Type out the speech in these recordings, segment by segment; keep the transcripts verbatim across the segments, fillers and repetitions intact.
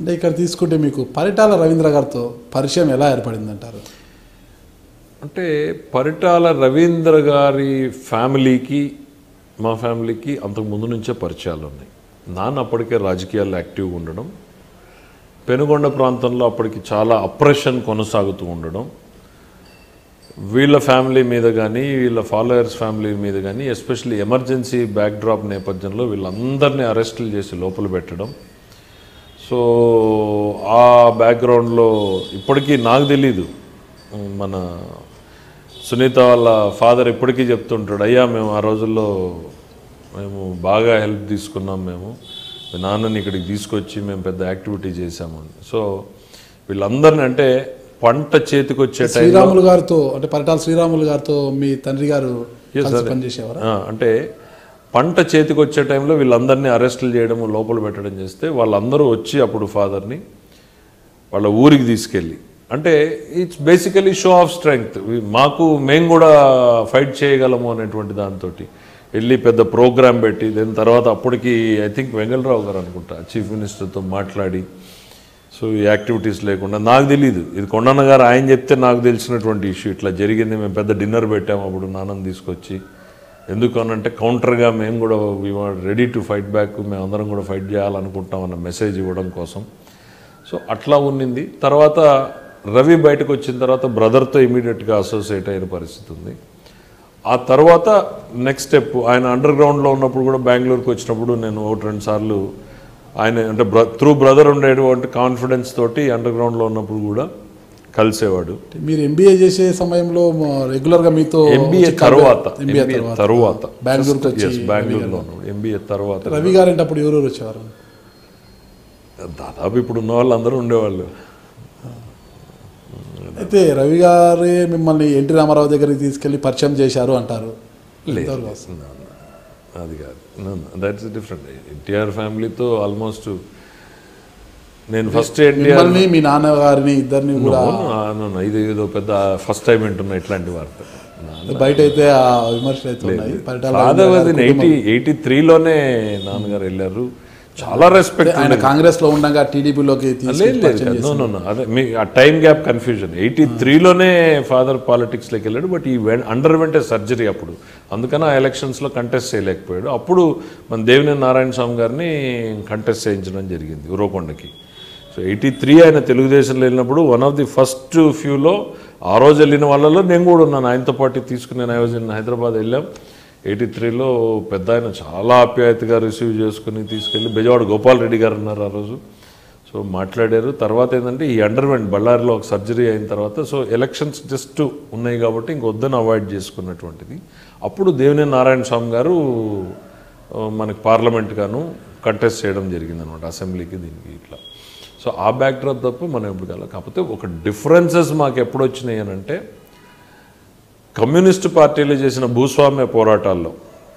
అంటే ఇక్కడ తీసుకుంటే మీకు పరిటాల రవీంద్ర గారితో పరిచయం ఎలా ఏర్పడింది అంటారు? అంటే పరిటాల రవీంద్ర గారి ఫ్యామిలీకి మా ఫ్యామిలీకి అంతకు ముందు నుంచే పరిచయాలు ఉన్నాయి. నాన్న అప్పటికే రాజకీయాల్లో యాక్టివ్గా ఉండడం, పెనుగొండ ప్రాంతంలో అప్పటికి చాలా అప్రెషన్ కొనసాగుతూ ఉండడం, వీళ్ళ ఫ్యామిలీ మీద కానీ వీళ్ళ ఫాలోయర్స్ ఫ్యామిలీ మీద కానీ ఎస్పెషల్లీ ఎమర్జెన్సీ బ్యాక్డ్రాప్ నేపథ్యంలో వీళ్ళందరినీ అరెస్టులు చేసి లోపల పెట్టడం. సో ఆ బ్యాక్గ్రౌండ్లో ఇప్పటికీ నాకు తెలీదు, మన సునీత వాళ్ళ ఫాదర్ ఇప్పటికీ చెప్తుంటాడు, అయ్యా మేము ఆ రోజుల్లో మేము బాగా హెల్ప్ తీసుకున్నాం, మేము నాన్నని ఇక్కడికి తీసుకొచ్చి మేము పెద్ద యాక్టివిటీ చేశాము అని. సో వీళ్ళందరినీ అంటే పంట చేతికి వచ్చే శ్రీరాములు గారితో అంటే పరిటాల శ్రీరాములు గారితో మీ తండ్రి గారు పనిచేసేవారు. అంటే పంట చేతికి వచ్చే టైంలో వీళ్ళందరినీ అరెస్టులు చేయడం, లోపల పెట్టడం చేస్తే వాళ్ళందరూ వచ్చి అప్పుడు ఫాదర్ని వాళ్ళ ఊరికి తీసుకెళ్ళి, అంటే it's basically show off strength, మాకు మేము కూడా ఫైట్ చేయగలము అనేటువంటి దాంతో వెళ్ళి పెద్ద ప్రోగ్రాం పెట్టి దాని తర్వాత అప్పటికి ఐ థింక్ వెంగళరావు గారు అనుకుంటా చీఫ్ మినిస్టర్తో మాట్లాడి, సో ఈ యాక్టివిటీస్ లేకుండా నాకు తెలీదు, ఇది కొండన్న గారు ఆయన చెప్తే నాకు తెలిసినటువంటి ఇష్యూ ఇట్లా జరిగింది. మేము పెద్ద డిన్నర్ పెట్టాము అప్పుడు నాన్నని తీసుకొచ్చి, ఎందుకు అనంటే కౌంటర్గా మేము కూడా we are ready to fight back, మేము అందరం కూడా ఫైట్ చేయాలనుకుంటాం అన్న మెసేజ్ ఇవ్వడం కోసం. సో అట్లా ఉన్నింది. తర్వాత రవి బయటకు వచ్చిన తర్వాత బ్రదర్తో ఇమీడియట్గా అసోసియేట్ అయిన పరిస్థితి ఉంది. ఆ తర్వాత నెక్స్ట్ స్టెప్ ఆయన అండర్ గ్రౌండ్లో ఉన్నప్పుడు కూడా బెంగళూరుకి వచ్చినప్పుడు నేను ఒకటి రెండు సార్లు ఆయన అంటే బ్ర త్రూ బ్రదర్ ఉండేటువంటి కాన్ఫిడెన్స్ తోటి అండర్ గ్రౌండ్లో ఉన్నప్పుడు కూడా కలిసేవాడు. మీరు ఎంబీఏ చేసే సమయంలో రెగ్యులర్గా మీతో ఎంబీఏ తర్వాత ఎంబీఏ తర్వాత బెంగళూరుకి వచ్చి బెంగళూరులో ఉన్నాడు. ఎంబీఏ తర్వాత రవి గారు అంటే అప్పుడు ఎవరెవరు వచ్చేవారు? దాదాపు ఇప్పుడు ఉన్న వాళ్ళు అందరూ ఉండేవాళ్ళు. అయితే రవి గారే మిమ్మల్ని ఎన్టీ రామారావు దగ్గరికి తీసుకెళ్ళి పరిచయం చేశారు అంటారు. అది కాదు, దట్స్ డిఫరెంట్. ఎన్టీఆర్ ఫ్యామిలీతో ఆల్మోస్ట్ నేను ఫస్ట్ ఎన్టీఆర్ మీ నాన్నగారిని ఇద్దరిని కూడా ఇది ఏదో పెద్ద ఫస్ట్ టైం వింటున్నా ఇట్లాంటి వార్త. బయట అయితే ఆ విమర్శలు అయితే ఎయిటీ ఎయిటీ త్రీలోనే నాన్నగారు వెళ్ళారు. చాలా రెస్పెక్ట్. ఆయన కాంగ్రెస్ లో ఉండగా టీడీపీలోకి అదే మీ ఆ టైం గ్యాప్ కన్ఫ్యూజన్. ఎయిటీ త్రీలోనే ఫాదర్ పాలిటిక్స్లోకి వెళ్ళాడు, బట్ ఈ అండర్ వెంటే సర్జరీ అప్పుడు, అందుకని ఆ ఎలక్షన్స్లో కంటెస్ట్ చేయలేకపోయాడు. అప్పుడు మన దేవినేని నారాయణ స్వామి గారిని కంటెస్ట్ చేయించడం జరిగింది ఉరవకొండకి. సో ఎయిటీ త్రీ ఆయన తెలుగుదేశంలో వెళ్ళినప్పుడు వన్ ఆఫ్ ది ఫస్ట్ ఫ్యూలో ఆ రోజు వెళ్ళిన వాళ్ళలో నేను కూడా ఉన్నాను. ఆయనతో పాటు తీసుకుని నేను ఐ వాజ్ ఇన్ హైదరాబాద్ వెళ్ళాం. ఎయిటీ త్రీలో పెద్ద ఆయన చాలా ఆప్యాయతగా రిసీవ్ చేసుకుని తీసుకెళ్ళి, బెజవాడ గోపాల్ రెడ్డి గారు ఉన్నారు ఆ రోజు. సో మాట్లాడారు. తర్వాత ఏంటంటే ఈ అండర్మెంట్ బళ్ళారిలో ఒక సర్జరీ అయిన తర్వాత సో ఎలక్షన్స్ జస్ట్ ఉన్నాయి కాబట్టి ఇంకొద్దని అవాయిడ్ చేసుకున్నటువంటిది. అప్పుడు దేవినేని నారాయణ స్వామి గారు మనకి పార్లమెంట్ గాను కంటెస్ట్ చేయడం జరిగింది అనమాట, అసెంబ్లీకి దీనికి ఇట్లా. సో ఆ బ్యాక్డ్రాప్ తప్ప మనం ఎప్పుడు కాదు. కాకపోతే ఒక డిఫరెన్సెస్ మాకు ఎప్పుడు వచ్చినాయి అని అంటే, కమ్యూనిస్టు పార్టీలు చేసిన భూస్వామ్య పోరాటాల్లో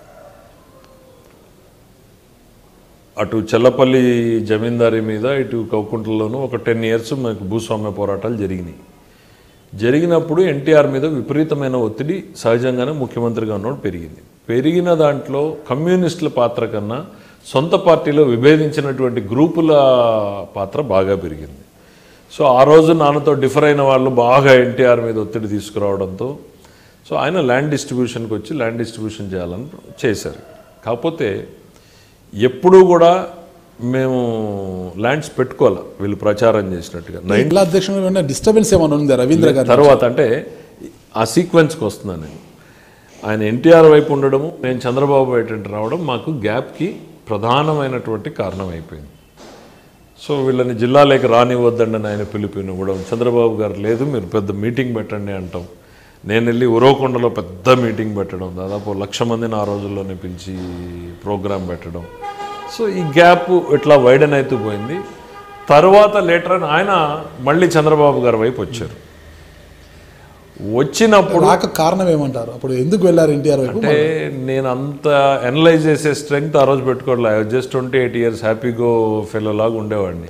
అటు చెల్లపల్లి జమీందారీ మీద ఇటు కౌకుంట్లలోనూ ఒక టెన్ ఇయర్స్ మనకు భూస్వామ్య పోరాటాలు జరిగినాయి. జరిగినప్పుడు ఎన్టీఆర్ మీద విపరీతమైన ఒత్తిడి సహజంగానే ముఖ్యమంత్రిగా ఉన్నప్పుడు పెరిగింది. పెరిగిన దాంట్లో కమ్యూనిస్టుల పాత్ర కన్నా సొంత పార్టీలో విభేదించినటువంటి గ్రూపుల పాత్ర బాగా పెరిగింది. సో ఆ రోజు నాన్నతో డిఫర్ అయిన వాళ్ళు బాగా ఎన్టీఆర్ మీద ఒత్తిడి తీసుకురావడంతో సో ఆయన ల్యాండ్ డిస్ట్రిబ్యూషన్కి వచ్చి ల్యాండ్ డిస్ట్రిబ్యూషన్ చేయాలని చేశారు. కాకపోతే ఎప్పుడూ కూడా మేము ల్యాండ్స్ పెట్టుకోవాలి వీళ్ళు ప్రచారం చేసినట్టుగా. అధ్యక్షుడు డిస్టర్బెన్స్ ఏమైనా ఉంది రవీంద్ర గారు తర్వాత అంటే ఆ సీక్వెన్స్కి వస్తున్నాను నేను. ఆయన ఎన్టీఆర్ వైపు ఉండడము, నేను చంద్రబాబు వైపు రావడం మాకు గ్యాప్కి ప్రధానమైనటువంటి కారణం అయిపోయింది. సో వీళ్ళని జిల్లాలోకి రానివ్వద్దండి ఆయన పిలుపునివ్వడం, చంద్రబాబు గారు లేదు మీరు పెద్ద మీటింగ్ పెట్టండి అంటాం. నేను వెళ్ళి ఉరవకొండలో పెద్ద మీటింగ్ పెట్టడం, దాదాపు లక్ష మందిని ఆ రోజుల్లోనే పిలిచి ప్రోగ్రాం పెట్టడం. సో ఈ గ్యాప్ ఇట్లా వైడన్ అవుతూ పోయింది. తర్వాత లేటర్ అని ఆయన మళ్ళీ చంద్రబాబు గారి వైపు వచ్చారు. వచ్చినప్పుడు కారణం ఏమంటారు? అప్పుడు ఎందుకు వెళ్ళారు ఎన్టీఆర్ వైపు? అంటే నేను అంత అనలైజ్ చేసే స్ట్రెంగ్త్ ఆ రోజు పెట్టుకోవట్లేదు. Just twenty eight years happy go fellow లాగా ఉండేవాడిని.